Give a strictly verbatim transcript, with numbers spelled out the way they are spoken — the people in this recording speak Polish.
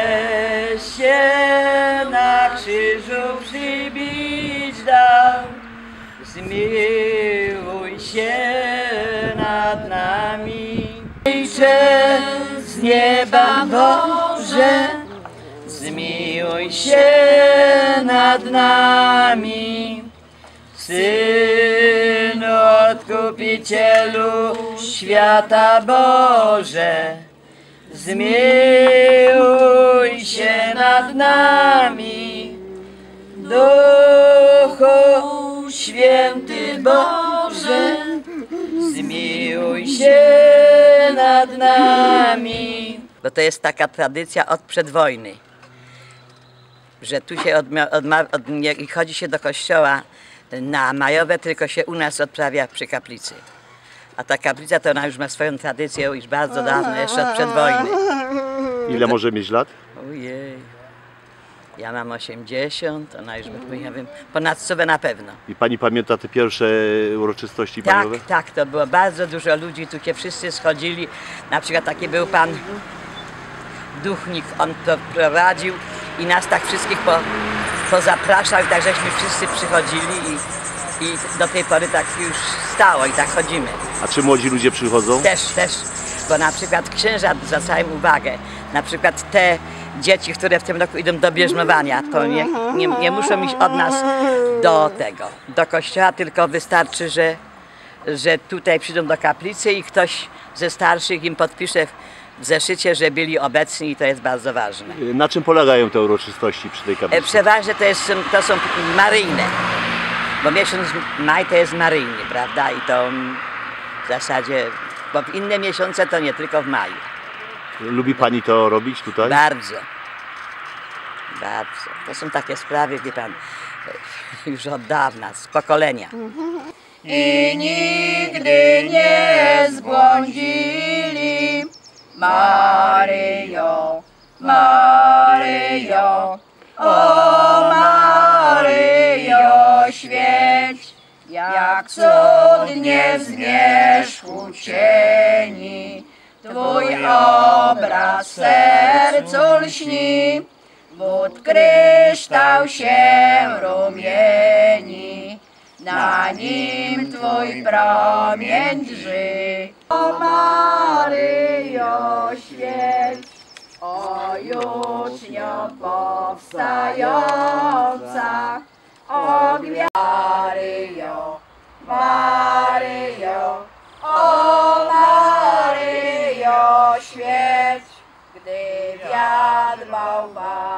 żeś się na krzyżu przybić dał, zmiłuj się nad nami. Ojcze z nieba Boże, zmiłuj się nad nami. Synu Odkupicielu świata Boże, zmiłuj się nad nami. Duchu Święty Boże, zmiłuj się nad nami. Bo to jest taka tradycja od przedwojny, że tu się odma, odma, od, nie chodzi się do kościoła na majowe, tylko się u nas odprawia przy kaplicy. A ta kaplica to ona już ma swoją tradycję już bardzo dawno, jeszcze od przedwojny. Ile może mieć lat? Ojej, ja mam osiemdziesiąt, ona już ja wiem, ponad stówę na pewno. I pani pamięta te pierwsze uroczystości Tak, majowe? tak, to było bardzo dużo ludzi, tu się wszyscy schodzili. Na przykład taki był pan duchnik, on to prowadził i nas tak wszystkich po, pozapraszał, tak żeśmy wszyscy przychodzili i, i do tej pory tak już stało i tak chodzimy. A czy młodzi ludzie przychodzą? Też, też, bo na przykład księża zwracają uwagę, na przykład te dzieci, które w tym roku idą do bierzmowania, to nie, nie, nie muszą iść od nas do tego, do kościoła, tylko wystarczy, że, że tutaj przyjdą do kaplicy i ktoś ze starszych im podpisze w zeszycie, że byli obecni i to jest bardzo ważne. Na czym polegają te uroczystości przy tej kaplicy? Przeważnie to, jest, to są maryjne, bo miesiąc maj to jest maryjny, prawda? I to w zasadzie, bo w inne miesiące to nie, tylko w maju. Lubi pani to robić tutaj? Bardzo. Bardzo. To są takie sprawy, wie pan, już od dawna, z pokolenia. I nigdy nie zbłądzili. Maryjo, Maryjo, o Maryjo, świeć, jak cudnie w zmierzchu cieni Twój obraz sercu lśni, wód kryształ się rumieni, na nim Twój promień drży. O Maryjo, świeć, o jucznio powstająca, o gwiazdo. Maryjo, Maryjo, o Maryjo, świeć, gdy wiatr bałwan